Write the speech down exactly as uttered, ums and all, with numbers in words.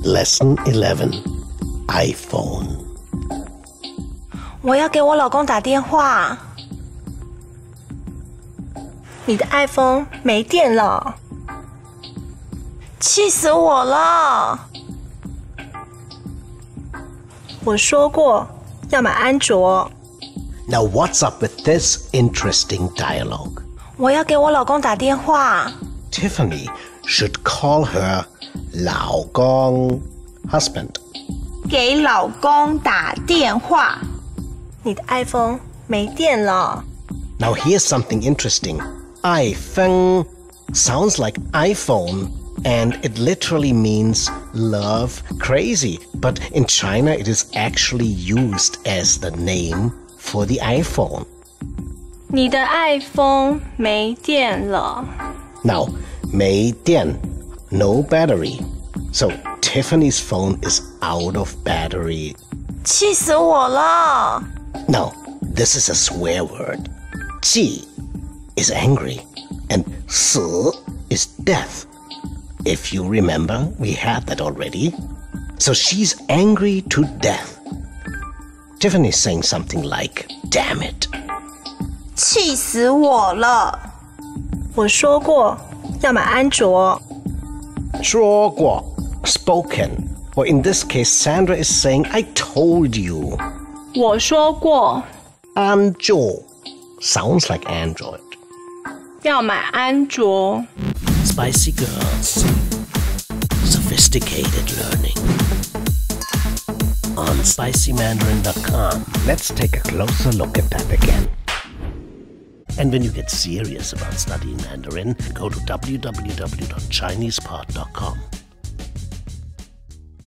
Lesson eleven, iPhone. 我要给我老公打电话。你的 iPhone 没电了，气死我了！我说过要买安卓。 Now what's up with this interesting dialogue? 我要给我老公打电话。 Tiffany should call her 老公 husband. 给老公打电话。你的 iPhone 没电了。 Now here's something interesting. iPhone sounds like iPhone, and it literally means love crazy. But in China, it is actually used as the name for the iPhone. 你的 iPhone 没电了。 Now, 没电, no battery. So Tiffany's phone is out of battery. 气死我了！ Now, this is a swear word. 气 is angry, and 死 is death. If you remember, we had that already. So she's angry to death. Tiffany's saying something like, damn it. 气死我了！我说过要买安卓。 说过 spoken. Or in this case, Sandra is saying, I told you. 我说过安卓 sounds like Android. 要买安卓。 Spicy girls. Sophisticated learning. On spicy mandarin dot com, let's take a closer look at that again. And when you get serious about studying Mandarin, go to w w w dot chinese pod dot com.